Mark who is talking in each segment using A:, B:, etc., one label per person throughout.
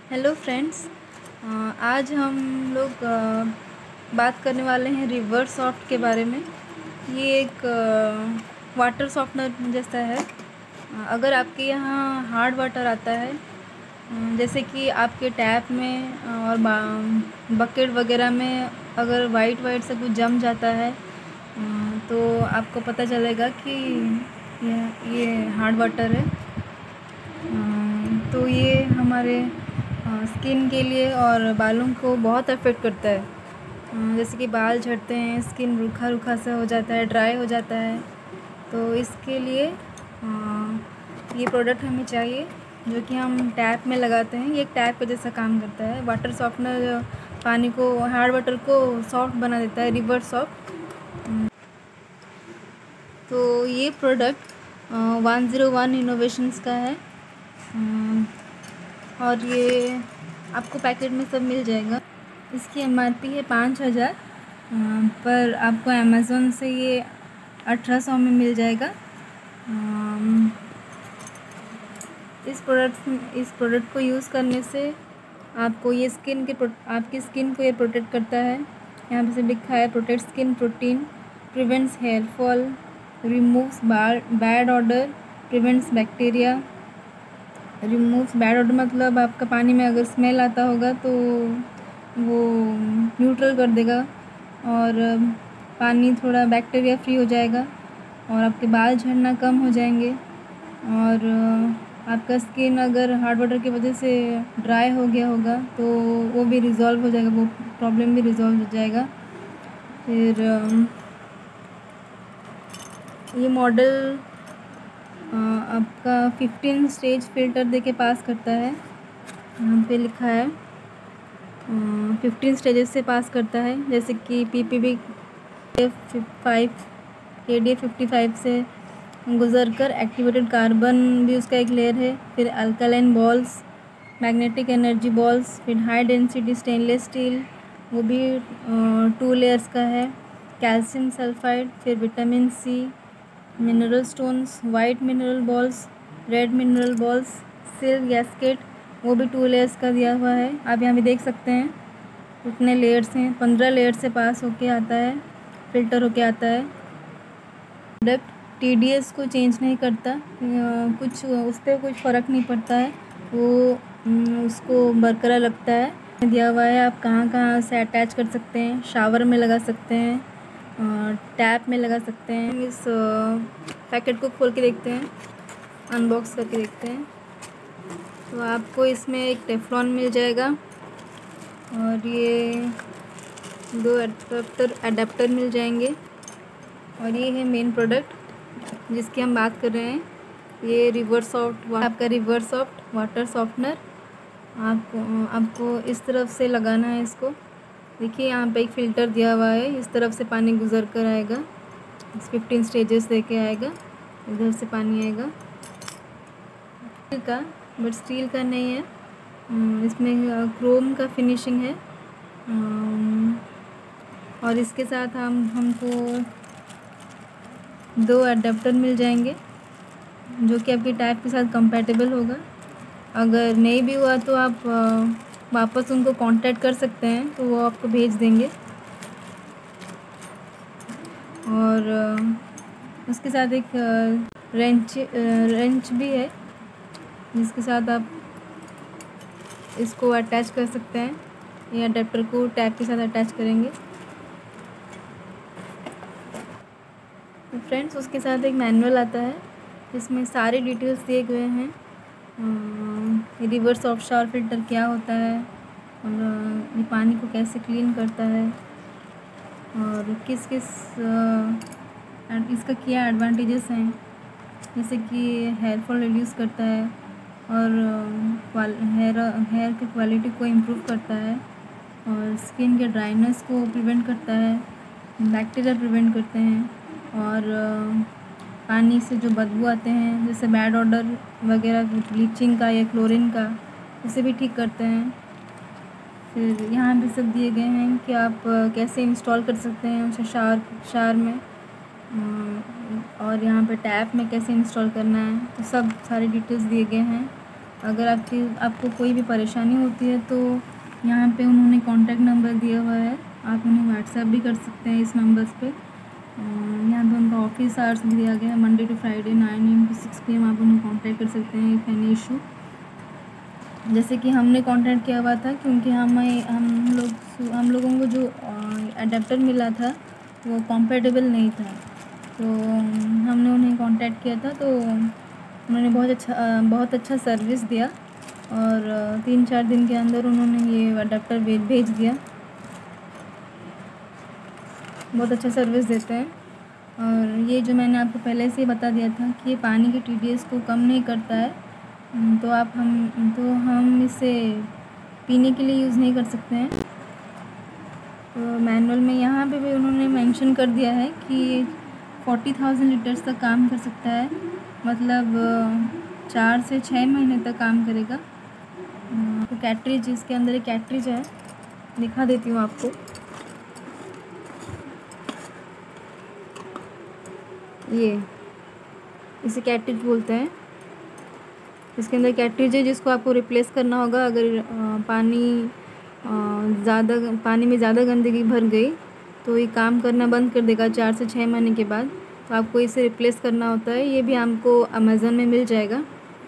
A: Hello friends. आज हम लोग बात करने वाले हैं रिवर सॉफ्ट के बारे में। ये एक वाटर सॉफ्टनर जैसा है। अगर आपके यहाँ हार्ड वाटर आता है, जैसे कि आपके टैप में और बकेट वगैरह में अगर वाइट वाइट से कुछ जम जाता है, तो आपको पता चलेगा कि ये हार्ड वाटर है। तो ये हमारे स्किन के लिए और बालों को बहुत अफेक्ट करता है। जैसे कि बाल झड़ते हैं, स्किन रूखा रूखा सा हो जाता है, ड्राई हो जाता है। तो इसके लिए ये प्रोडक्ट हमें चाहिए, जो कि हम टैप में लगाते हैं। ये एक टैप का जैसा काम करता है। वाटर सॉफ्टनर पानी को, हार्ड वाटर को सॉफ्ट बना देता है, रिवर सॉफ्ट। तो ये प्रोडक्ट 101 इनोवेशंस का है। और ये आपको पैकेट में सब मिल जाएगा। इसकी एमआरपी है 5000, पर आपको अमेज़न से ये 1800 में मिल जाएगा। इस प्रोडक्ट को यूज़ करने से आपको ये आपकी स्किन को ये प्रोटेक्ट करता है। यहाँ पे से लिखा है protect skin protein, prevents hair fall, removes bad odour, prevents bacteria. Removes bad odour मतलब आपका पानी में अगर स्मेल आता होगा तो वो न्यूट्रल कर देगा, और पानी थोड़ा बैक्टीरिया फ्री हो जाएगा, और आपके बाल झड़ना कम हो जाएंगे। और आपका स्किन अगर हार्ड वाटर की वजह से ड्राई हो गया होगा तो वो भी रिज़ॉल्व हो जाएगा, वो प्रॉब्लम भी रिज़ॉल्व हो जाएगा। फिर ये मॉडल आपका 15 स्टेज फ़िल्टर देके पास करता है। यहाँ पे लिखा है 15 स्टेजेस से पास करता है, जैसे कि PPB 5 KDA 55 से गुजरकर एक्टिवेटेड कार्बन भी उसका एक लेयर है। फिर alkaline balls, magnetic energy balls, फिर हाई डेंसिटी स्टेनलेस स्टील, वो भी 2 लेयर्स का है। कैल्शियम सल्फाइड, फिर vitamin C, mineral stones, white mineral balls, red mineral balls, silk gasket, वो भी 2 लेयर्स का दिया हुआ है। आप यहाँ भी देख सकते हैं कितने लेयर्स हैं। 15 लेयर से पास होके आता है, फ़िल्टर होके आता है। प्रोडक्ट TDS को चेंज नहीं करता, कुछ उस पर कुछ फ़र्क नहीं पड़ता है, वो उसको बरकरार रखता है। दिया हुआ है आप कहाँ कहाँ से अटैच कर सकते हैं। शावर में लगा सकते हैं, टैप में लगा सकते हैं। इस पैकेट को खोल के देखते हैं, अनबॉक्स करके देखते हैं। तो आपको इसमें एक टेफ्लॉन मिल जाएगा, और ये 2 अडेप्टर मिल जाएंगे। और ये है मेन प्रोडक्ट जिसकी हम बात कर रहे हैं, ये रिवर सॉफ्ट, आपका रिवर सॉफ्ट वाटर सॉफ्टनर। आपको इस तरफ से लगाना है इसको। देखिए यहाँ पे एक फ़िल्टर दिया हुआ है, इस तरफ से पानी गुजर कर आएगा, 15 स्टेजेस देके आएगा, इधर से पानी आएगा। स्टील का, बट स्टील का नहीं है, इसमें क्रोम का फिनिशिंग है। और इसके साथ हमको 2 अडेप्टर मिल जाएंगे, जो कि आपकी टैप के साथ कंपैटिबल होगा। अगर नहीं भी हुआ तो आप वापस उनको कांटेक्ट कर सकते हैं, तो वो आपको भेज देंगे। और उसके साथ एक रेंच भी है, जिसके साथ आप इसको अटैच कर सकते हैं। ये अडेप्टर को टैप के साथ अटैच करेंगे। तो फ्रेंड्स, उसके साथ एक मैनुअल आता है, जिसमें सारे डिटेल्स दिए गए हैं। रिवर सॉफ्ट शावर फ़िल्टर क्या होता है, और ये पानी को कैसे क्लीन करता है, और किस किस इसका क्या एडवांटेजेस हैं, जैसे कि हेयर फॉल रिड्यूस करता है, और हेयर की क्वालिटी को इम्प्रूव करता है, और स्किन के ड्राइनेस को प्रिवेंट करता है, बैक्टीरिया प्रिवेंट करते हैं, और पानी से जो बदबू आते हैं, जैसे बैड ऑडर वगैरह, ब्लीचिंग का या क्लोरीन का, उसे भी ठीक करते हैं। फिर यहाँ पे सब दिए गए हैं कि आप कैसे इंस्टॉल कर सकते हैं उसे शावर में, और यहाँ पे टैप में कैसे इंस्टॉल करना है, तो सब सारे डिटेल्स दिए गए हैं। अगर आपको कोई भी परेशानी होती है तो यहाँ पे उन्होंने कॉन्टैक्ट नंबर दिया हुआ है, आप उन्हें व्हाट्सएप भी कर सकते हैं इस नंबर्स पे। यहाँ पे उनका ऑफिस आवर्स भी दिया गया है, Monday to Friday 9 AM to 6 PM आप उन्हें कॉन्टैक्ट कर सकते हैं इफ़ एनी इशू। जैसे कि हमने कॉन्टैक्ट किया हुआ था, क्योंकि हम लोगों को जो अडेप्टर मिला था वो कॉम्पैटिबल नहीं था, तो हमने उन्हें कॉन्टैक्ट किया था, तो उन्होंने बहुत अच्छा सर्विस दिया और 3-4 दिन के अंदर उन्होंने ये अडेप्टर भेज दिया। बहुत अच्छा सर्विस देते हैं। और ये जो मैंने आपको पहले से बता दिया था कि ये पानी के TDS को कम नहीं करता है, तो हम इसे पीने के लिए यूज़ नहीं कर सकते हैं। तो मैनुअल में यहाँ पे भी उन्होंने मेंशन कर दिया है कि 40,000 लीटर्स तक काम कर सकता है, मतलब 4 से 6 महीने तक काम करेगा। तो कैट्रिज, इसके अंदर एक कैट्रिज है, दिखा देती हूँ आपको। ये इसे कैट्रिज बोलते हैं। इसके अंदर कैट्रिज है जिसको आपको रिप्लेस करना होगा अगर पानी में ज़्यादा गंदगी भर गई तो ये काम करना बंद कर देगा 4 से 6 महीने के बाद, तो आपको इसे रिप्लेस करना होता है। ये भी हमको अमेज़न में मिल जाएगा,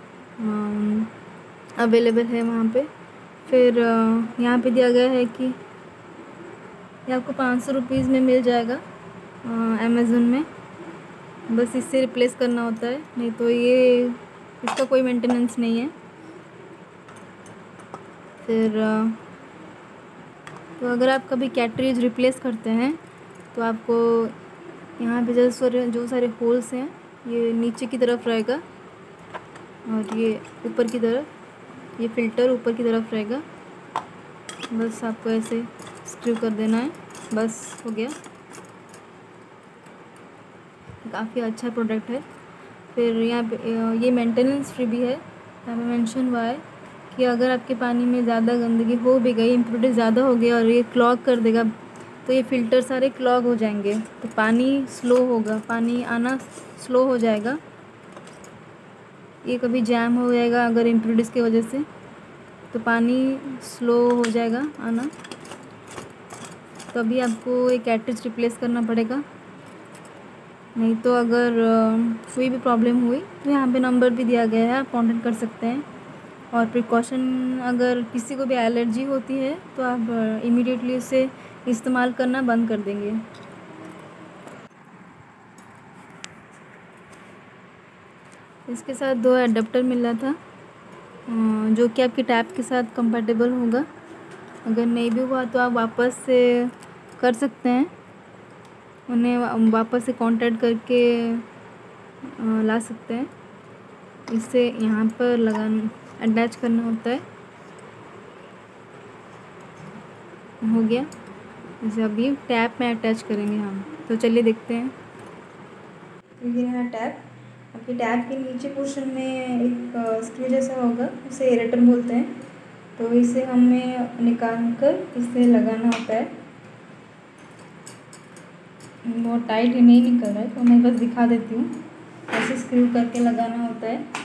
A: अवेलेबल है वहाँ पे। फिर यहाँ पे दिया गया है कि ये आपको 500 रुपीज़ में मिल जाएगा अमेज़न में, बस इससे रिप्लेस करना होता है, नहीं तो इसका कोई मेंटेनेंस नहीं है। फिर तो अगर आप कभी कैट्रिज रिप्लेस करते हैं तो आपको यहाँ पे जो सारे होल्स हैं ये नीचे की तरफ रहेगा और ये ऊपर की तरफ, ये फ़िल्टर ऊपर की तरफ रहेगा। बस आपको ऐसे स्क्रू कर देना है, बस हो गया। काफ़ी अच्छा प्रोडक्ट है। फिर यहाँ पे ये मेंटेनेंस फ्री भी है। यहाँ पे मेंशन हुआ है कि अगर आपके पानी में ज़्यादा गंदगी हो भी गई, इम्प्योरिटी ज़्यादा हो गया और ये क्लॉग कर देगा, तो ये फ़िल्टर सारे क्लॉग हो जाएंगे, तो पानी स्लो होगा, पानी आना स्लो हो जाएगा। ये कभी जैम हो जाएगा अगर इम्प्योरिटीज़ की वजह से, तो पानी स्लो हो जाएगा आना, तभी आपको एक कैट्रिज रिप्लेस करना पड़ेगा। नहीं तो अगर कोई भी प्रॉब्लम हुई तो यहाँ पे नंबर भी दिया गया है, आप कॉन्टेक्ट कर सकते हैं। और प्रिकॉशन, अगर किसी को भी एलर्जी होती है तो आप इमीडिएटली उसे इस्तेमाल करना बंद कर देंगे। इसके साथ 2 एडाप्टर मिल रहा था जो कि आपकी टैप के साथ कंपैटिबल होगा। अगर नहीं भी हुआ तो आप वापस से कर सकते हैं, उन्हें वापस से कांटेक्ट करके ला सकते हैं। इसे यहाँ पर अटैच करना होता है, हो गया। जैसे अभी टैप में अटैच करेंगे हम, तो चलिए देखते हैं। तो ये है टैप। आपके टैप के नीचे पोर्शन में एक स्क्रू जैसा होगा, उसे एरेटर बोलते हैं। तो इसे हमें निकाल कर इसे लगाना होता है। बहुत टाइट नहीं निकल रहा है, तो मैं बस दिखा देती हूँ। ऐसे स्क्रू करके लगाना होता है।